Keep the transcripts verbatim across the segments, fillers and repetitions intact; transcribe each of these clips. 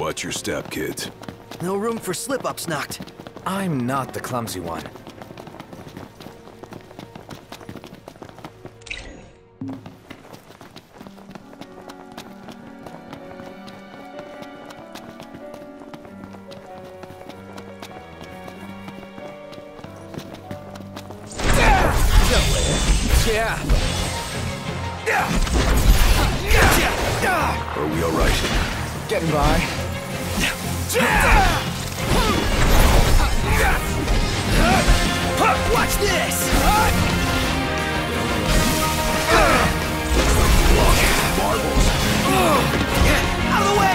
Watch your step, kids. No room for slip-ups, Noct. I'm not the clumsy one. Yeah. Are we alright? Getting by. Watch this! Marbles! Out of the way!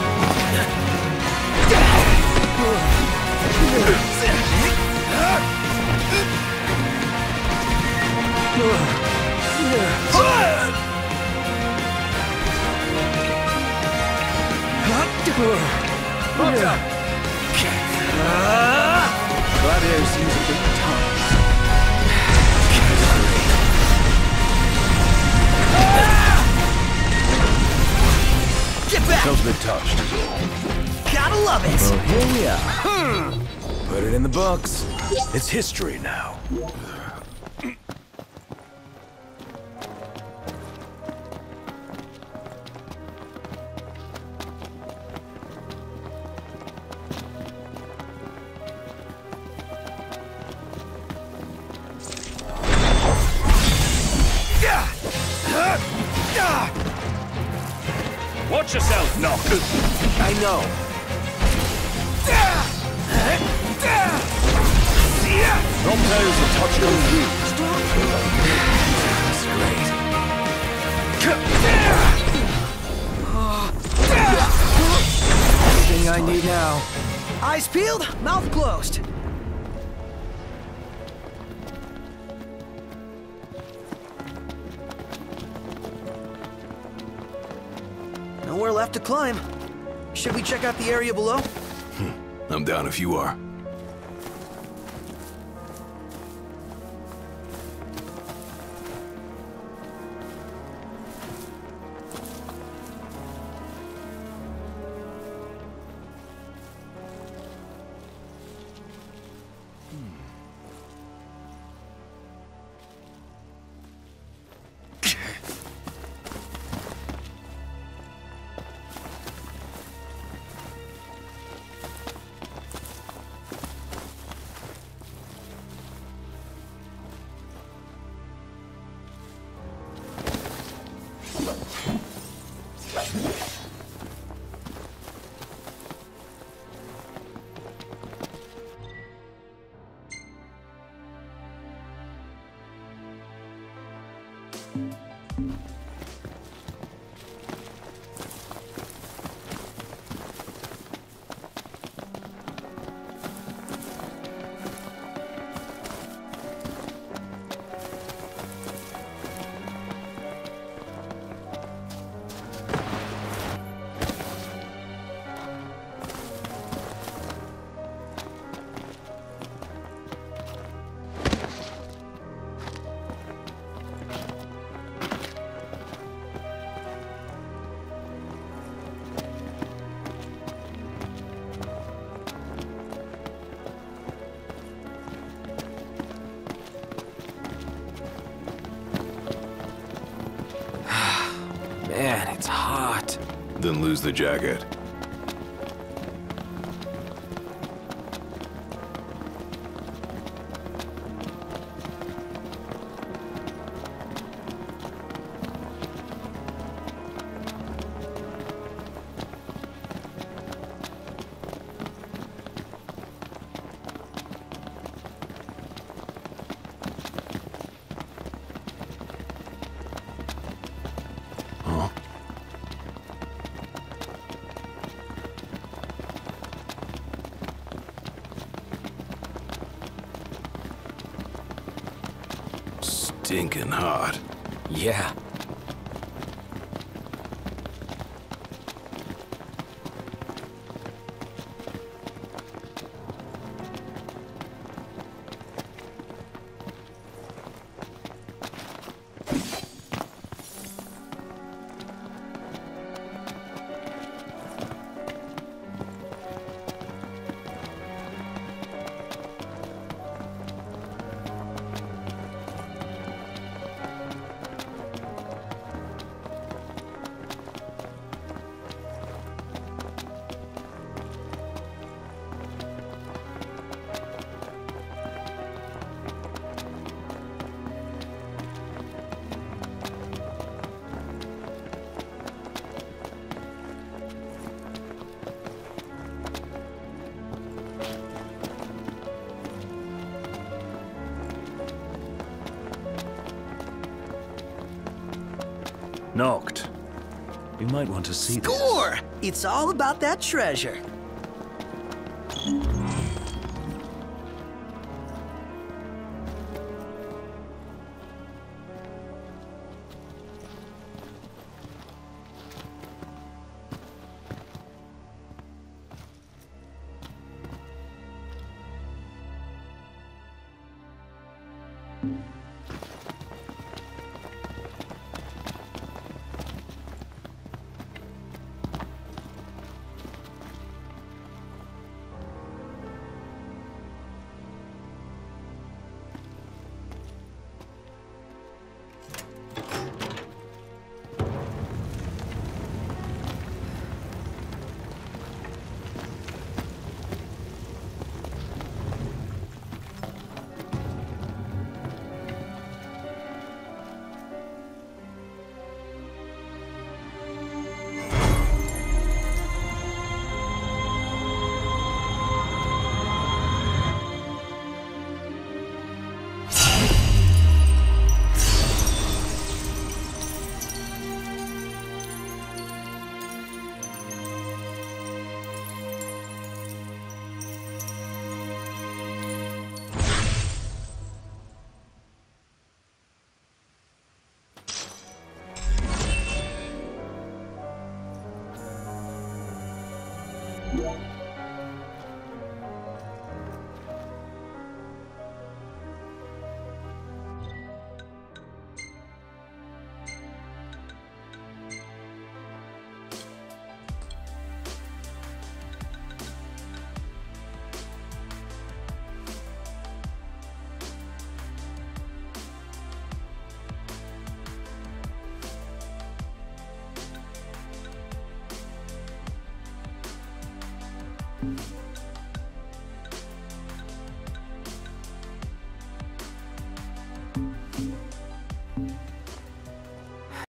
Gladiators use a big tongue. Get back! Feels a bit touched, is all. Gotta love it! Well, here we are. Put it in the books. It's history now. Watch yourself, Noct. I know. Sometimes a touch goes used. That's great. Everything I need now. Eyes peeled, mouth closed. Nowhere left to climb. Should we check out the area below? I'm down if you are. Man, it's hot. Then lose the jacket. Stinking hot. Yeah. Noct. You might want to see this. Score! It's all about that treasure. You